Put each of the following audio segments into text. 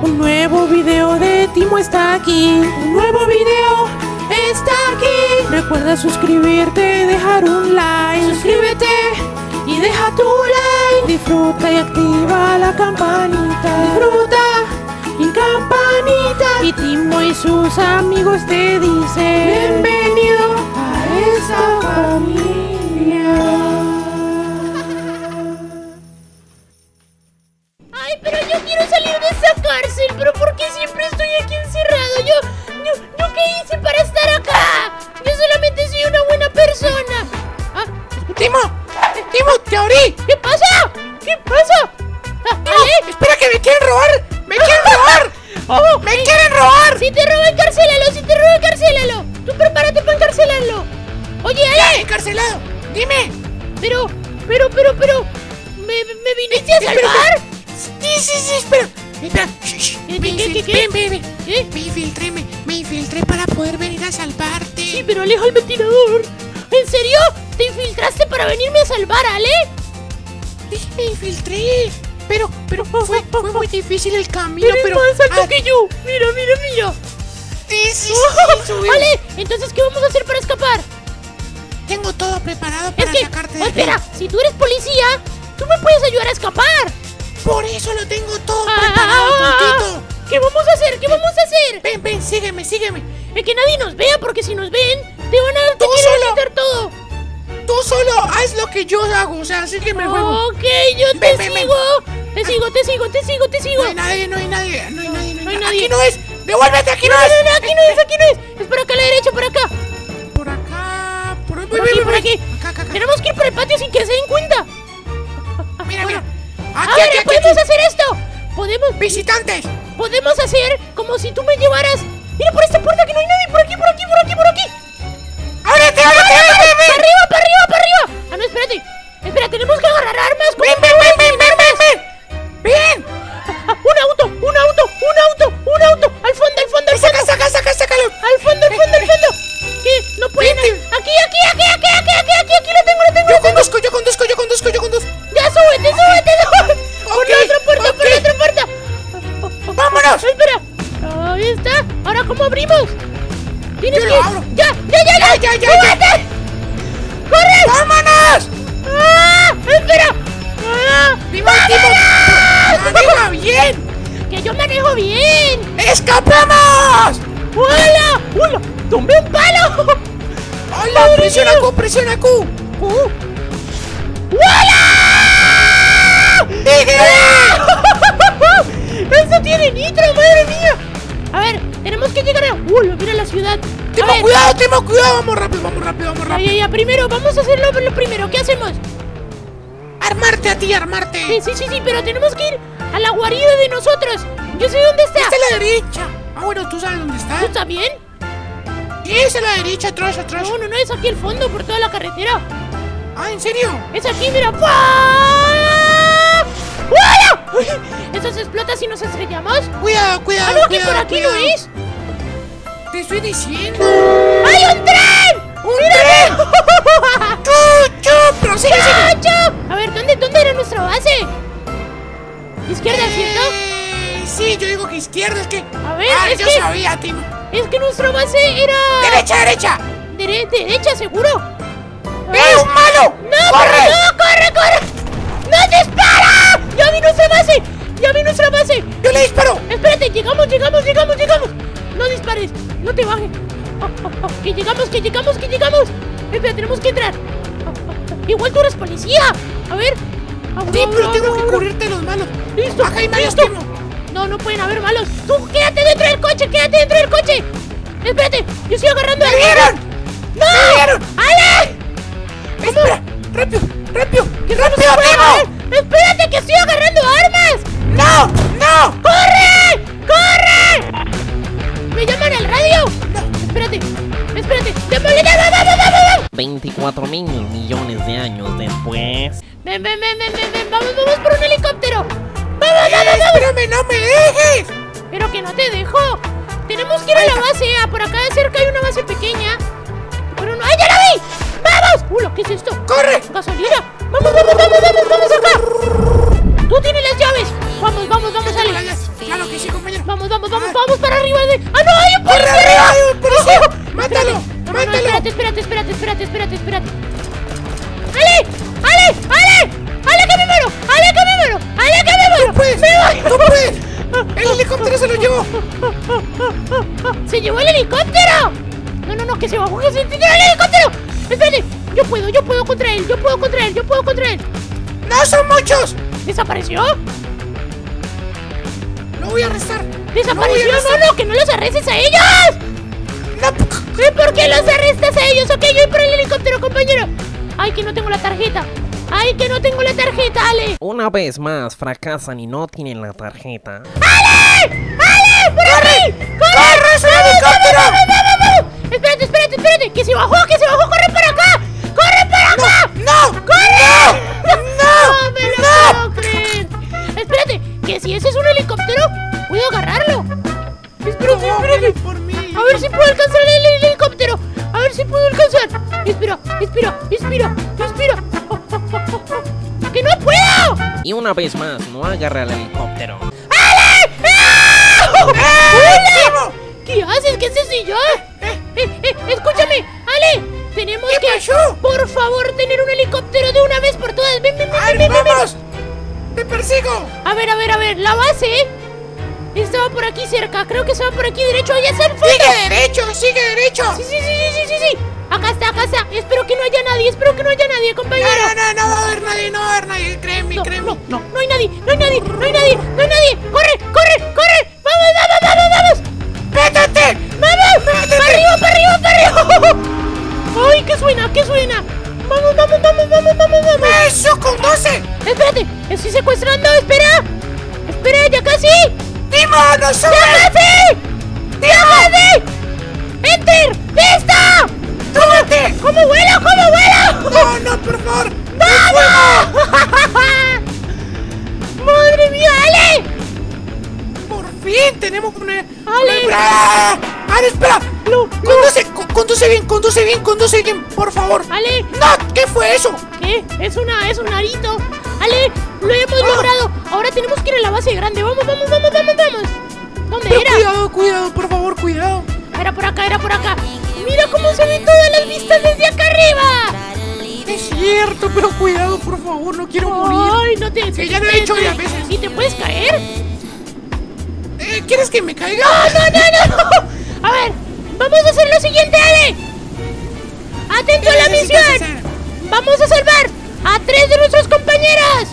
Un nuevo video de Timo está aquí. Un nuevo video está aquí. Recuerda suscribirte y dejar un like. Suscríbete y deja tu like. Disfruta y activa la campanita. Disfruta y campanita. Y Timo y sus amigos te dicen bienvenido a esa familia. Ay, pero yo quiero salir de esa cárcel. ¿Pero por qué siempre estoy aquí encerrado? ¿Yo qué hice para estar acá? Yo solamente soy una buena persona. Ah, ¡Timo! ¡Te abrí! ¿qué pasa? ¿Qué pasa? ¡Ale! ¡Espera que me quieren robar! ¡Me quieren robar! Oh, ¡Me quieren robar! Si te roba, encarcélalo. Si te roba, encarcélalo. Tú prepárate para encarcelarlo. Oye, Ale. ¡Ya, encarcelado! ¡Dime! Pero. ¿Me viniste a salvar? Sí, espera. Espera. ¿Qué? Ven. ¿Qué? Me infiltré para poder venir a salvarte. Sí, pero aleja al ventilador. ¿En serio? ¿Te infiltraste para venirme a salvar, Ale? Sí, me infiltré. Pero fue muy difícil el camino. Eres pero más alto que yo. Mira. Sí, subí. Ale, entonces, ¿qué vamos a hacer para escapar? Tengo todo preparado para sacarte de aquí. Espera, si tú eres policía, tú me puedes ayudar a escapar. Por eso lo tengo todo preparado, tontito. ¿Qué vamos a hacer? Ven, sígueme. Es que nadie nos vea, porque si nos ven, te quieren quitar todo. Tú solo haz lo que yo hago, o sea, sígueme el juego. Ok, yo te sigo. Te sigo. No hay nadie. No hay nadie. Aquí no es. Devuélvete, aquí no es. No, aquí no es. Es por acá a la derecha, por acá. Por acá. Por aquí. Acá. Tenemos que ir por el patio sin que se den cuenta. Mira. Ahora podemos hacer esto. Visitantes. Podemos hacer como si tú me llevaras. Mira por esta puerta que no hay nadie. Por aquí. ¡Ábrete! Para arriba. Ah, no, espérate. Espera, tenemos que agarrar armas. Ven. Un auto. Al fondo. Sácalo. Al fondo. ¿Qué? No pueden. Aquí lo tengo. Yo conduzco. Ya, súbete. Por la otra puerta. ¡Vámonos! Espera. Ahí está. Ahora, ¿cómo abrimos? Tienes Yo que. lo abro. Ya. ¡Súbete! ¡Corre! ¡Vámonos! ¡Espera! ¡Viva Timo! ¡Maneja bien! ¡Que yo manejo bien! ¡Escapemos! ¡Hola! ¡Tomé un palo! ¡Hola! ¡Presiona Q! ¡Hola! ¡Dígame! ¡Eso tiene nitro, madre mía! A ver, tenemos que llegar a... mira la ciudad. Timo, cuidado, vamos rápido. Ya, primero, vamos a hacerlo lo primero. ¿Qué hacemos? Armarte a ti, armarte. Sí, pero tenemos que ir a la guarida de nosotros. Yo sé dónde está. Está a la derecha. Bueno, ¿tú sabes dónde está? ¿Tú estás bien? Sí, es a la derecha, atrás. No, es aquí al fondo, por toda la carretera. Ah, ¿en serio? Es aquí, mira. ¡Hola! ¿Eso se explota si nos estrellamos? Cuidado. Ah, no, que por aquí no es. Te estoy diciendo. ¡Hay un tren! ¡Un tren! ¡Chuchu! Pero sigue. A ver, ¿dónde era nuestra base? ¿Izquierda, cierto? Sí, yo digo que izquierda, es que... A ver, yo sabía, Timo. Es que nuestra base era... ¡Derecha! Derecha, seguro. ¡Un malo! ¡No, corre! ¡No dispara! ¡Ya vi nuestra base! ¡Yo le disparo! Espérate, llegamos. No dispares, no te bajes. Que llegamos. Espera, tenemos que entrar. Igual tú eres policía. A ver. Sí, pero tengo que cubrirte los malos. Listo. Acá hay malos, Timo. No pueden haber malos. Tú quédate dentro del coche. Espérate, yo estoy agarrando. ¡Me vieron! ¡No! ¡Me vieron! ¡Ale! Espera, rápido, ¡Rápido, Timo! ¡Espérate, que estoy agarrando armas! ¡No! ¡Corre! ¿Me llaman al radio? No, espérate. ¡Démosle! 24.000 millones de años después. Ven. Vamos por un helicóptero. ¡Vamos! ¡Espérame, no me dejes! Pero que no te dejo. Tenemos que ir a la base. Por acá de cerca hay una base pequeña. Pero no... ¡Ay, ya la vi! ¡Vamos! ¿Qué es esto? ¡Corre! ¡Gasolina! ¡Vamos acá! ¡Tú tienes las llaves! Vamos, Ale. Claro que sí, compañero. Vamos para arriba de... ¡Ah, no! ¡Hay un policía! arriba, hay un policía! ¡Mátalo! No, ¡Mátalo! espérate. ¡Ale, que me muero! ¡Tú puedes! ¡El helicóptero se lo llevó! ¡Se llevó el helicóptero! No, que se bajó, que se tiró el helicóptero. Espérate, yo puedo contra él. ¡No son muchos! ¿Desapareció? ¡Lo voy a arrestar! ¿Desapareció? No, que no los arrestes a ellos. ¡No! ¿Por qué los arrestas a ellos? Ok, yo voy por el helicóptero, compañero. Ay, que no tengo la tarjeta. Ale. Una vez más fracasan y no tienen la tarjeta. ¡Ale! ¡Por ahí! ¡Corre, es un helicóptero! ¡Vamos! Espérate, que se bajó, corre para acá. ¡No! ¡Corre! ¡No me lo puedo creer! Espérate, que si ese es un helicóptero, puedo agarrarlo. Espérate. ¡Por mí! A ver si puedo alcanzar el helicóptero. Espera. ¡Que no puedo! Y una vez más no agarra el helicóptero. ¡Hola! ¿Qué haces? ¿Qué haces y yo? Escúchame, Ale. Tenemos ¿Qué que, pasó? por favor, tener un helicóptero de una vez por todas. Ven. ¡Vamos! ¡Te persigo! A ver, la base estaba por aquí cerca. Creo que se va por aquí derecho. ¡Allá está el fondo! ¡Sigue derecho! Sí. Acá está. Espero que no haya nadie, compañero. No va a haber nadie, créeme. No hay nadie. ¡Corre! ¡Vamos! ¡Métete! ¡Vamos! ¡Para arriba! ¡Ay, qué suena! ¡Vamos! ¡Eso, conduce! Espérate, estoy secuestrando, espera, ya casi. ¡Timo, no sube! ¡Ya casi! ¡Enter! ¡Listo! ¡Súbete! ¿Cómo vuelo? No, por favor. ¡Vamos! ¡Madre mía, Ale! Por fin tenemos una... Ale. Ale, espera. No. Conduce bien, por favor. Ale, No, ¿qué fue eso? ¿qué? Es un arito. Ale, lo hemos logrado. Ahora tenemos que ir a la base grande. Vamos. ¿Dónde Pero era? cuidado, por favor, cuidado. Era por acá. Mira cómo se ven todas las vistas desde acá arriba. Es cierto, pero cuidado, por favor, no quiero morir. Ay, no te... Sí, ya lo he hecho varias veces. ¿Y te puedes caer? ¿Quieres que me caiga? No. A ver, vamos a hacer lo siguiente, Ale. Atento a la misión. Vamos a salvar a 3 de nuestros compañeros.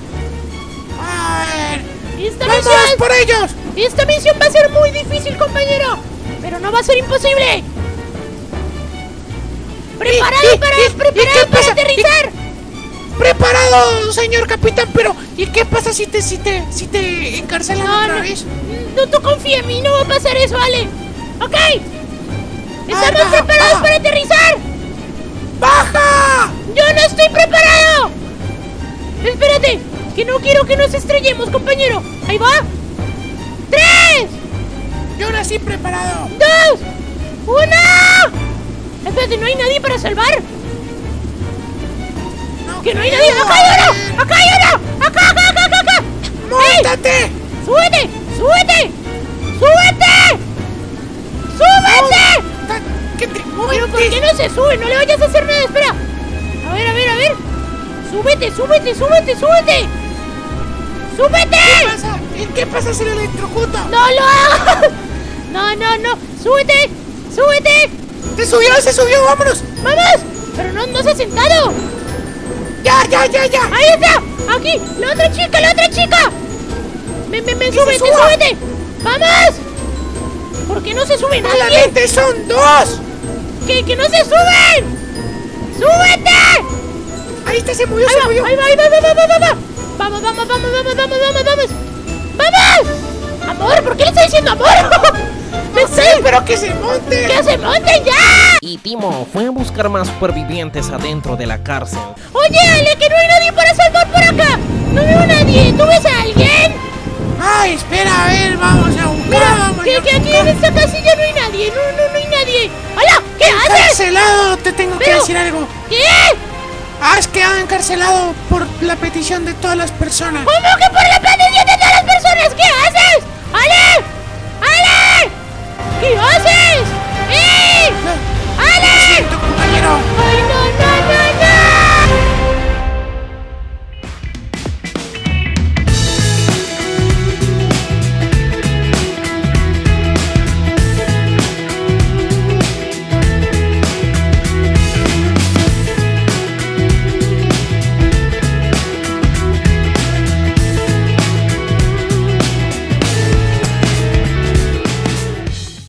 A ver. ¡Vamos por ellos! Esta misión va a ser muy difícil, compañero, pero no va a ser imposible. ¿Preparado para aterrizar? Preparado, señor capitán, pero ¿y qué pasa si te encarcelan otra vez? No, tú confía en mí, no va a pasar eso, Ale. Ok. ¿Estamos baja, preparados baja. para aterrizar? ¡Baja! ¡Yo no estoy preparado! Espérate, que no quiero que nos estrellemos, compañero. Ahí va. 3, Yo nací preparado. 2, 1. Espérate, ¿no hay nadie para salvar? ¡Que no hay nadie! ¡Acá hay uno! ¡Acá! ¡Móntate! ¡Ey! ¡Súbete! ¿Pero por qué no se sube? No le vayas a hacer nada, espera. A ver. ¡Súbete! ¿Qué pasa si lo electrocuta? ¡No lo hagas! No. ¡Súbete! Se subió, vámonos. ¡Vamos! Pero no se ha sentado. Ya. ¡Ahí está! ¡Aquí! ¡La otra chica! ¡Ven, súbete! ¡Vamos! ¿Por qué no se sube nadie? ¡Solamente son 2! ¡Que no se suben! ¡Súbete! Ahí está, se movió. Ahí va. ¡Vamos! ¡Amor! ¿Por qué le está diciendo amor? Pero que se monte. ¡Que se monten ya! Y Timo fue a buscar más supervivientes adentro de la cárcel. Oye, Ale, que no hay nadie para salvar por acá. No veo a nadie. ¿Tú ves a alguien? Ay, espera, a ver, vamos a buscar. Que aquí en esta casilla no hay nadie. No hay nadie. ¡Hola! ¿Qué haces? Encarcelado, te tengo que Pero- decir algo. ¿Qué? Has quedado encarcelado por la petición de todas las personas. ¿Cómo que por la petición de todas las personas? ¿Qué haces?